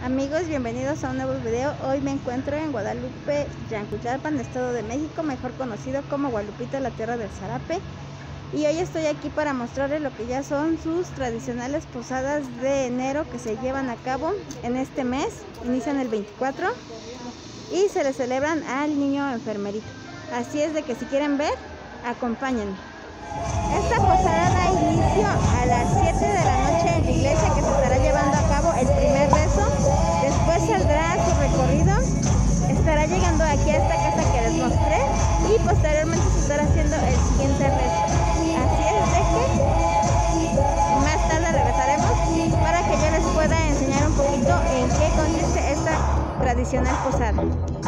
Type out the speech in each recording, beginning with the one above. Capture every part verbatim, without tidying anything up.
Amigos, bienvenidos a un nuevo video. Hoy me encuentro en Guadalupe, Yancujalpan, Estado de México, mejor conocido como Guadalupita, la tierra del zarape. Y hoy estoy aquí para mostrarles lo que ya son sus tradicionales posadas de enero que se llevan a cabo en este mes. Inician el veinticuatro y se le celebran al niño enfermerito. Así es de que si quieren ver, acompáñenme. Esta posada da inicio a las siete de la noche en la iglesia, que se estará llevando a cabo el primer rezo. Después saldrá su recorrido, estará llegando aquí a esta casa que les mostré y posteriormente se estará haciendo el siguiente rezo. Así es de que más tarde regresaremos para que yo les pueda enseñar un poquito en qué consiste esta tradicional posada.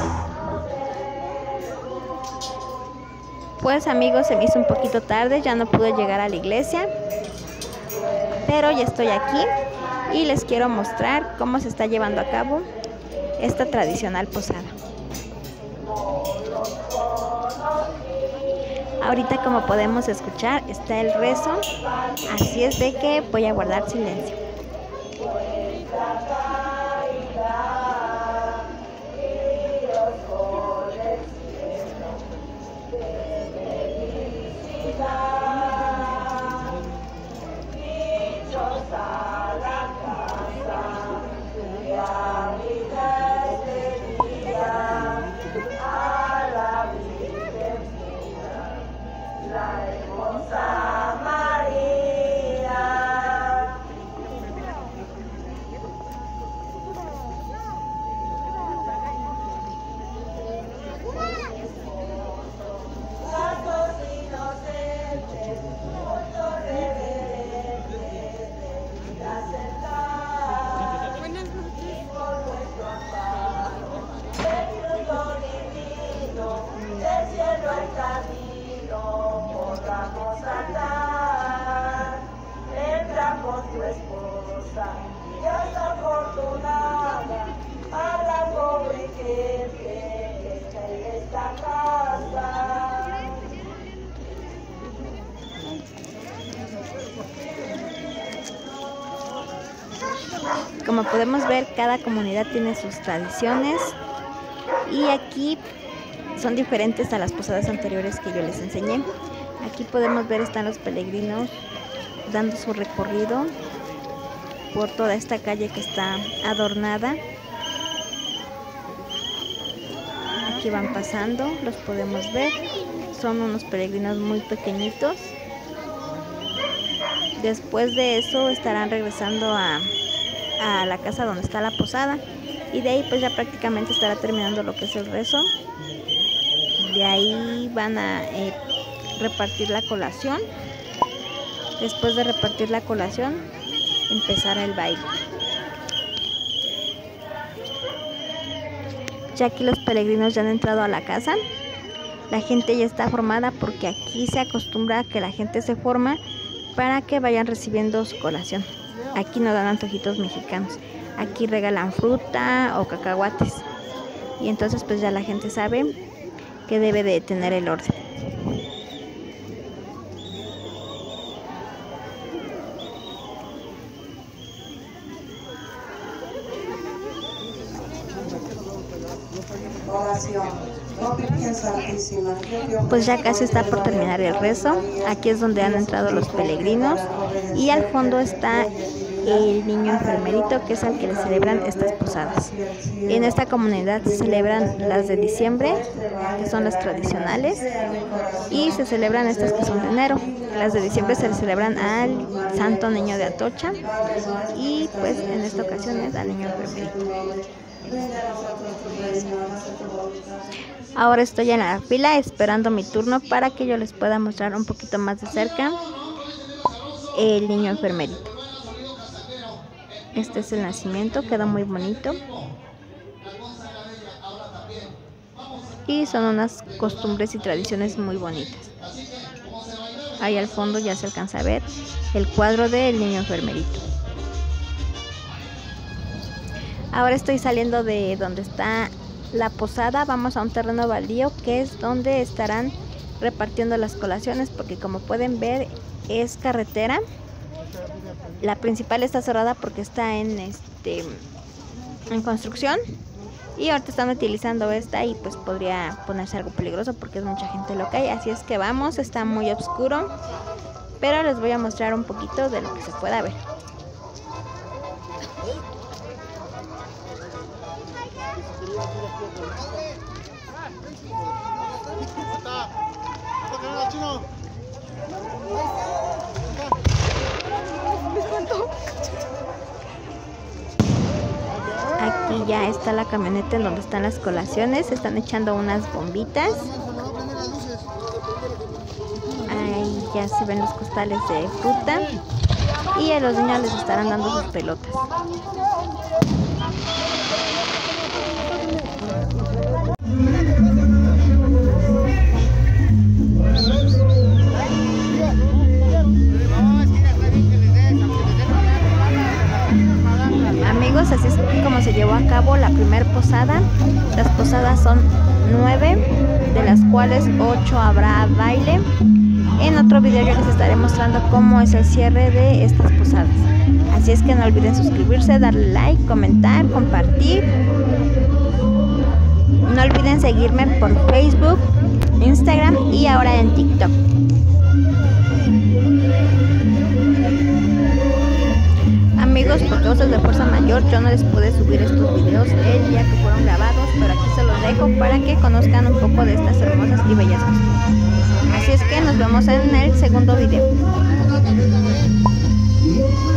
Pues amigos, se me hizo un poquito tarde, ya no pude llegar a la iglesia, pero ya estoy aquí y les quiero mostrar cómo se está llevando a cabo esta tradicional posada. Ahorita, como podemos escuchar, está el rezo, así es de que voy a guardar silencio. Como podemos ver, cada comunidad tiene sus tradiciones y aquí son diferentes a las posadas anteriores que yo les enseñé. Aquí podemos ver, están los peregrinos dando su recorrido por toda esta calle que está adornada. Aquí van pasando, los podemos ver. Son unos peregrinos muy pequeñitos. Después de eso estarán regresando a a la casa donde está la posada y de ahí pues ya prácticamente estará terminando lo que es el rezo. De ahí van a eh, repartir la colación. Después de repartir la colación empezará el baile. Ya aquí los peregrinos ya han entrado a la casa, la gente ya está formada porque aquí se acostumbra a que la gente se forma para que vayan recibiendo su colación. Aquí no dan antojitos mexicanos, aquí regalan fruta o cacahuates y entonces pues ya la gente sabe que debe de tener el orden. Pues ya casi está por terminar el rezo. Aquí es donde han entrado los peregrinos y al fondo está el niño enfermerito, que es al que le celebran estas posadas. En esta comunidad se celebran las de diciembre, que son las tradicionales, y se celebran estas que son de enero. Las de diciembre se le celebran al Santo Niño de Atocha y pues en esta ocasión es al niño enfermerito. Ahora estoy en la fila esperando mi turno para que yo les pueda mostrar un poquito más de cerca el niño enfermerito. Este es el nacimiento, queda muy bonito y son unas costumbres y tradiciones muy bonitas. Ahí al fondo ya se alcanza a ver el cuadro del niño enfermerito. Ahora estoy saliendo de donde está la posada, vamos a un terreno baldío que es donde estarán repartiendo las colaciones, porque como pueden ver es carretera. La principal está cerrada porque está en este en construcción. Y ahorita están utilizando esta y pues podría ponerse algo peligroso porque es mucha gente lo que hay. Así es que vamos, está muy oscuro, pero les voy a mostrar un poquito de lo que se pueda ver. Aquí ya está la camioneta en donde están las colaciones. Se están echando unas bombitas. Ahí ya se ven los costales de fruta. Y a los niños les estarán dando sus pelotas. Amigos, así es como se llevó a cabo la primer posada. Las posadas son nueve, de las cuales ocho habrá baile. En otro video yo les estaré mostrando cómo es el cierre de estas posadas. Así es que no olviden suscribirse, darle like, comentar, compartir. No olviden seguirme por Facebook, Instagram y ahora en TikTok. Amigos, por causas de fuerza mayor yo no les pude subir estos videos el día que fueron grabados, pero aquí se los dejo para que conozcan un poco de estas hermosas y bellas costumbres. Así es que nos vemos en el segundo video.